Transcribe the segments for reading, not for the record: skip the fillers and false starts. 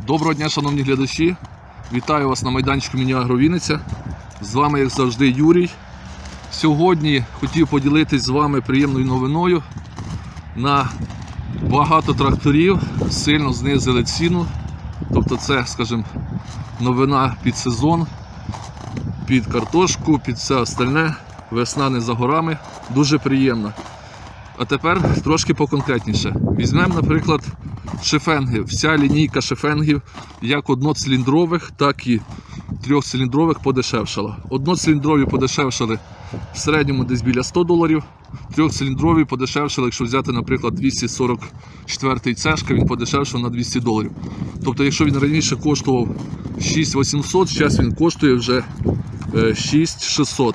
Доброго дня, шановні глядачі! Вітаю вас на майданчику Міні-Агро Вінниця. З вами, як завжди, Юрій. Сьогодні хотів поділитись з вами приємною новиною. На багато тракторів сильно знизили ціну. Тобто це, скажімо, новина під сезон, під картошку, під все остальне. Весна не за горами. Дуже приємно. А тепер трошки поконкретніше. Візьмемо, наприклад, шифенги. Вся лінійка шифенгів, як одноциліндрових, так і трьохциліндрових, подешевшала. Одноциліндрові подешевшали в середньому десь біля $100, трьохциліндрові подешевшали, якщо взяти, наприклад, 244-й цешка, він подешевшав на $200. Тобто, якщо він раніше коштував 6800, зараз він коштує вже 6600.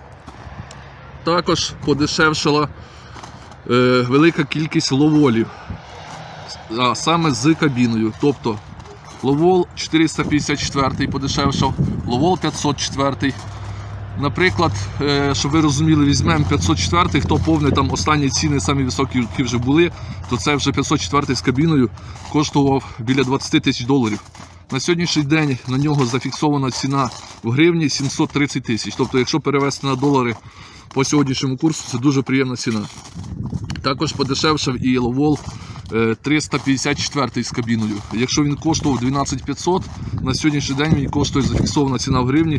Також подешевшала велика кількість ловолів, а саме з кабіною. Тобто ловол 454 подешевшав, ловол 504. Наприклад, щоб ви розуміли, візьмемо 504, хто повний, там останні ціни, самі високі, які вже були, то це вже 504 з кабіною коштував біля $20 000. На сьогоднішній день на нього зафіксована ціна в гривні 730 000. Тобто, якщо перевести на долари по сьогоднішньому курсу, це дуже приємна ціна. Також подешевшав і ловол 354 з кабіною. Якщо він коштував 12500, на сьогоднішній день він коштує, зафіксована ціна в гривні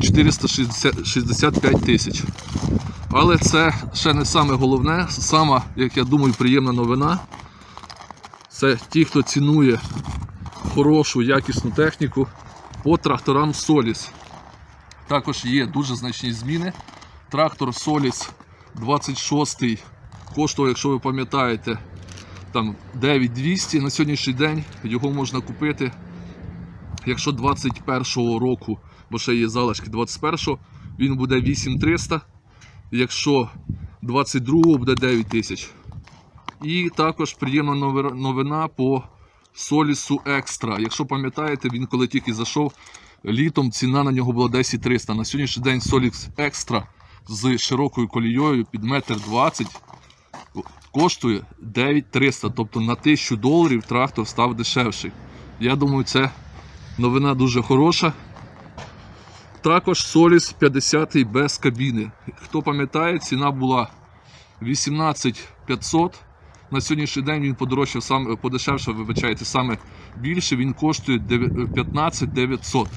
465 000. Але це ще не саме головне, сама, як я думаю, приємна новина. Це ті, хто цінує хорошу, якісну техніку по тракторам Solis. Також є дуже значні зміни. Трактор Solis 26 коштував, якщо ви пам'ятаєте, там 9200. На сьогоднішній день його можна купити, якщо 21-го року, бо ще є залишки 21-го, він буде 8300, якщо 22-го буде 9000. І також приємна новина по Solis Extra. Якщо пам'ятаєте, він коли тільки зайшов, літом ціна на нього була 10300. На сьогоднішній день Solis Extra з широкою колією під 1,20 м коштує 9300. Тобто на $1000 трактор став дешевший. Я думаю, це новина дуже хороша. Також Solis 50 без кабіни. Хто пам'ятає, ціна була 18500. На сьогоднішній день він подешевшав, вибачайте, саме більше, він коштує 15900.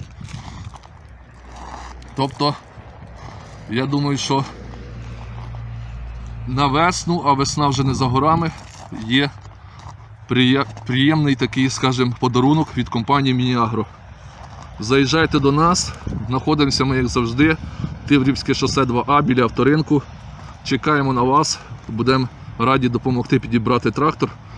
Тобто, я думаю, що на весну, а весна вже не за горами, є приємний такий, скажімо, подарунок від компанії Міні-Агро. Заїжджайте до нас, знаходимося ми, як завжди, Тиврівське шосе 2А біля авторинку. Чекаємо на вас, будемо раді допомогти підібрати трактор